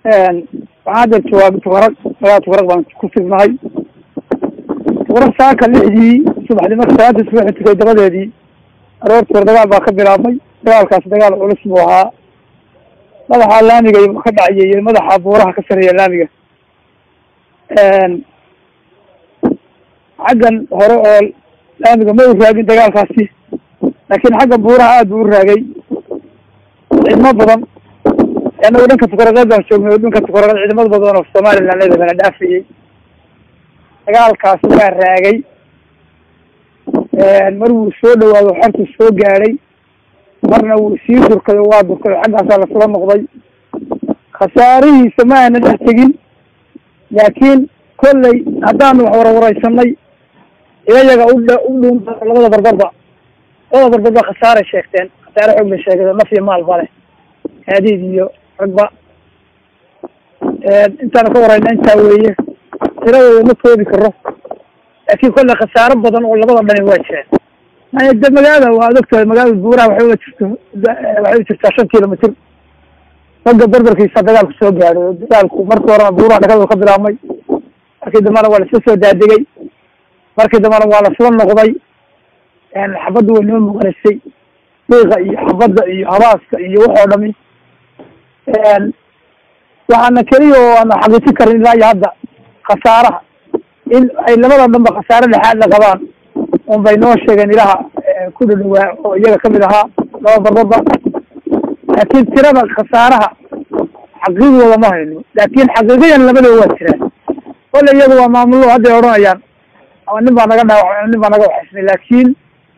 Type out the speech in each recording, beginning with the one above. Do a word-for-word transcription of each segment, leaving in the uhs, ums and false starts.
waxaad jawaab tuqarag ayaa tuqarag baan ku sugnahay tuqarag saaka lixdii subaxnimo salaada subax tukay dabadeedii aroortii dagaal baa ka bilaabmay dagaalkaas dagaal culus buu ahaa madaxa laamiga ka dhacayay iyo madaxa buuraha ka sareeya laamiga xaggan hore oo laamiga ma u raagin dagaalkaasi laakiin xagga buuraha aad buu u raagay ciidamo badan anagu dhanka tuqaraqeed baan joognay dhanka tuqaraqeed ciidamada badan oo Soomaaliland leedana dhaafiyay dagaalkaas waa raagay mar wuu soo dhawaado xartu soo gaaray marna wuu sii durkaday waa durkaday xaggaas la soo noqday khasaarihiisa ma aanan tegin laakiin kollay haddaan wax warwaraysanay iyaga u dhuun labada barbarba labada barbarba khasaare sheegteen khasaare xoog la sheegay naf iyo maal bale haadiid iyo ragba intaan ka warayna intaa weeye tiradooda ma koobi karo laakiin kollay khasaaro badan oo labada dhani waa jiraan de magaalada waa ogtahay magaalada buuraha waxay u jirto waxay u jirtaa shan kilomitr ragga barbarkiisa dagaalku soo gaadho dagaalku markii horena buuraha dhakada ka bilaabmay markii dambana waa lasla soo daadegay markii dambana waa lasla noqday xabadda way noo muuqanaysay diiqa iyo xabadda iyo habaaska iyo waxoo dhami waxaana keliya oo aana xaqiijin karin ilaa iyo hadda khasaaraha in ay labada dhanba khasaare dhexaad la qabaan un bay noo sheegeen ilaha ku dhadhawaa oo iyaga kamid ahaa laba barbarba laakiin tirada khasaaraha xaqiiqdooda ma hayno laakiin xaqiiqiyan labadaba waa jiraan kolle iyagu waa maamullo hadday odhanayaan ama nin baa naga dhaawacay nin baa naga waxaysnay laakiin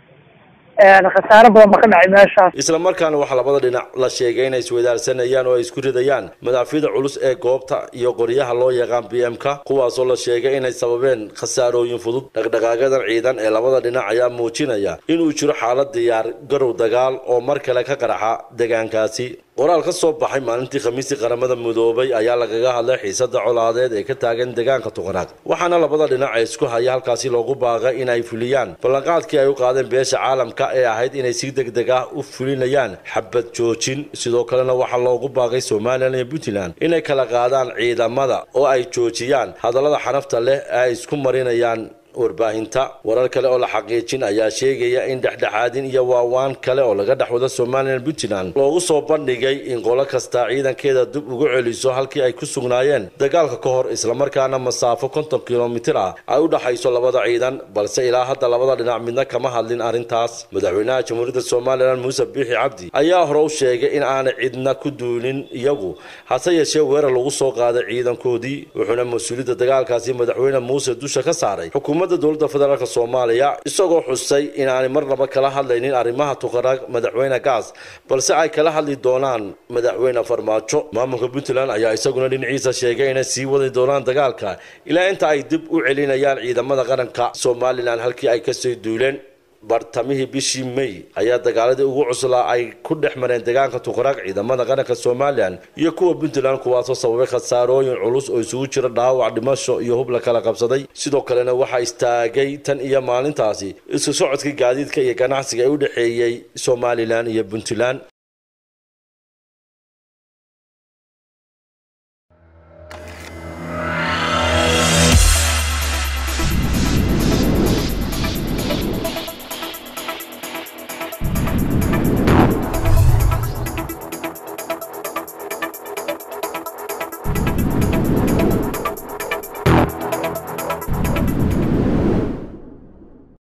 khasaare badan ba ka dhacay meeshaas isla markaana waxaa labada dhinac la sheegay inay isweydaarsanayaan oo ay isku ridayaan madaafida culus ee goobta iyo qoryaha loo yaqaan B M ka kuwaasoo la sheegay inay sababeen khasaarooyin fudud dhaqdhaqaaqadan ciidan ee labada dhinac ayaa muujinaya inuu jiro xaalad diyaar garow dagaal oo mar kale ka qaraxa deegaankaasi qoraal ka soo baxay maalintii khamiistii qaramada midoobay ayaa lagaga hadlay xiisada colaadeed ee ka taagan deegaanka tuqaraq waxaana labada dhinac ee isku haya halkaasi loogu baaqay inay fuliyaan ballanqaadkii ay u qaadeen beesha caalamka ee ahayd inay si degdeg ah u fulinayaan xabad joojin sidoo kalena waxaa loogu baaqay Soomaaliland iyo Puntland inay kala qaadaan ciidamada oo ay joojiyaan hadallada xanafta leh ee ay isku marinayaan warbaahinta warar kale oo la xaqiijin ayaa sheegaya in dhexdhexaadin iyo waawaan kale oo laga dhaxwada Soomaaliland Puntland loogu soo bandhigay in qolo kasta ciidankeeda dib ugu celiso halkii ay ku sugnaayeen dagaalka ka hor isla markaana masaafo konton kilomitir ah ay u dhaxayso labada ciidan balse ilaa hadda labada dhinac midna kama hadlin arintaas madaxweynaha jamhuuriyadda Soomaaliland Muuse Biixi Cabdi ayaa hore u sheegay in aan cidna ku duulin iyagu hase yeeshee weerar lagu soo qaaday ciidankoodii wuxuuna mas'uuliyadda dagaalkaasi madaxweyne Muuse dusha ka saaray dowladda federaalka Soomaaliya isagoo xusay in aan marnaba kala hadlaynin arrimaha tuqaraq madaxweyne gaas balse ay kala hadli doonaan madaxweyne Farmaajo maamulka Puntland ayaa isaguna dhinaciisa sheegay inay sii wadi doonaan dagaalka ilaa inta ay dib u celinayaan ciidamada qaranka Soomaaliland halkii ay ka soo duuleen bartamihii bishii May ayaa dagaaladii ugu cuslaa ay ku dhex mareen deegaanka tuqaraq ciidamada qaranka Soomaaliland iyo kuwa Puntland kuwaasoo sababay khasaarooyin culus oo isugu jira dhaawac dhimasho iyo hub la kala qabsaday sidoo kalena waxa istaagay tan iyo maalintaasi isu socodka gaadiidka iyo ganacsiga ee u dhaxeeyay Soomaaliland iyo Puntland